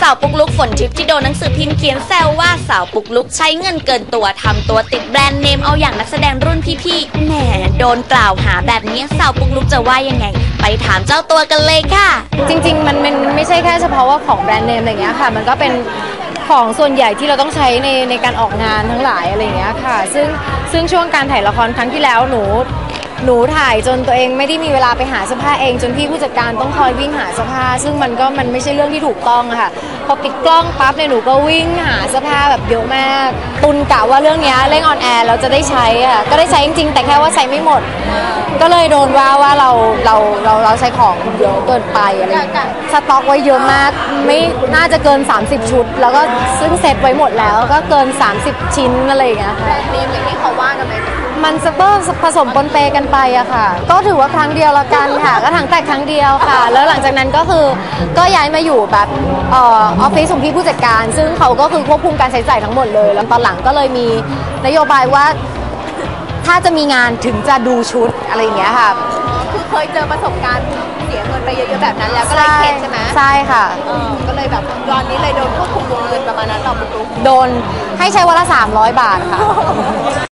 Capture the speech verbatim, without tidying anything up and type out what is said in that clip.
าวปุ๊กลุกฝนทิพย์ที่โดนหนังสือพิมพ์เขียนแซวว่าสาวปุ๊กลุกใช้เงินเกินตัวทำตัวติดแบรนด์เนมเอาอย่างนักแสดงรุ่นพี่ๆแหมโดนกล่าวหาแบบนี้สาวปุ๊กลุกจะว่ายังไงไปถามเจ้าตัวกันเลยค่ะจริงๆมันมันไม่ใช่แค่เฉพาะว่าของแบรนด์เนมอะไรเงี้ยค่ะมันก็เป็นของส่วนใหญ่ที่เราต้องใช้ในในการออกงานทั้งหลายอะไรเงี้ยค่ะซึ่งซึ่งช่วงการถ่ายละครครั้งที่แล้วหนูหนูถ่ายจนตัวเองไม่ได้มีเวลาไปหาเสื้อผ้าเองจนพี่ผู้จัดการต้องคอยวิ่งหาเสื้อผ้าซึ่งมันก็มันไม่ใช่เรื่องที่ถูกต้องค่ะพอปิดกล้องปั๊บเนี่ยหนูก็วิ่งหาเสื้อผ้าแบบเยอะมากตุนกะว่าเรื่องนี้เร่งออนแอร์เราจะได้ใช้อ่ะก็ได้ใช้จริงๆแต่แค่ว่าใช้ไม่หมดก็เลยโดนว่าว่าเราเราเราเราใช้ของเยอะเกินไปอะไรสต็อกไว้เยอะมากไม่น่าจะเกินสามสิบชุดแล้วก็ซึ่งเซ็ตไว้หมดแล้วก็เกินสามสิบชิ้นอะไรอย่างเงี้ยค่ะเนมอย่างที่เขาว่ากันไหมมันสเปอร์ผสมปนเปกันไปอะค่ะก็ถือว่าครั้งเดียวละกันค่ะก็ถังแตกครั้งเดียวค่ะแล้วหลังจากนั้นก็คือก็ย้ายมาอยู่แบบออฟฟิศของพี่ผู้จัดการซึ่งเขาก็คือควบคุมการใช้จ่ายทั้งหมดเลยแล้วตอนหลังก็เลยมีนโยบายว่าถ้าจะมีงานถึงจะดูชุดอะไรอย่างเงี้ยค่ะคือเคยเจอประสบการณ์เสียเงินไปเยอะๆแบบนั้นแล้วก็เลยเข็ดใช่ไหมใช่ค่ะก็เลยแบบตอนนี้เลยโดนควบคุมวงเงินประมาณนั้นเราปุ๊กลุกโดนให้ใช้วันละสามร้อยบาทค่ะ